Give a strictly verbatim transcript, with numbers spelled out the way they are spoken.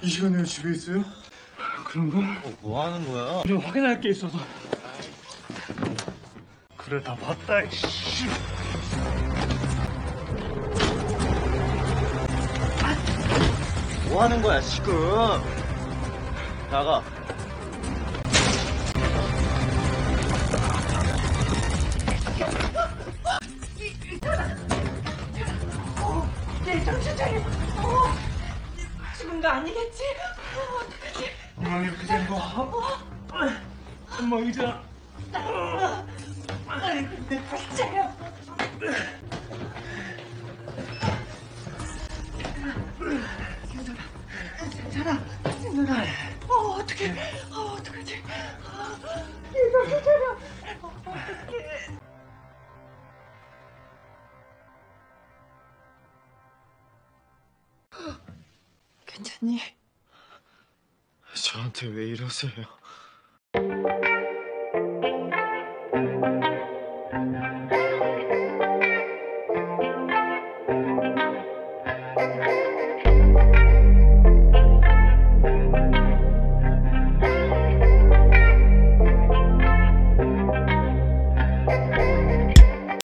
이 시간에 왜 집에 있어요? 그런가? 어, 뭐 하는 거야? 좀 확인할 게 있어서. 그래, 다 봤다, 이씨. 뭐 하는 거야, 지금? 나가. 네, 정신 차려. 어, 죽은 거 아니겠지? 어, 어떡하지? 엄마 이렇게 된 거. 엄마 의자. 아이고, 내 정신 차려. 괜찮아, 괜찮아. 어, 어떡해. 어, 어떡하지? 어, 내 정신 차려. 어, 어떡해. 괜찮니? 저한테 왜 이러세요?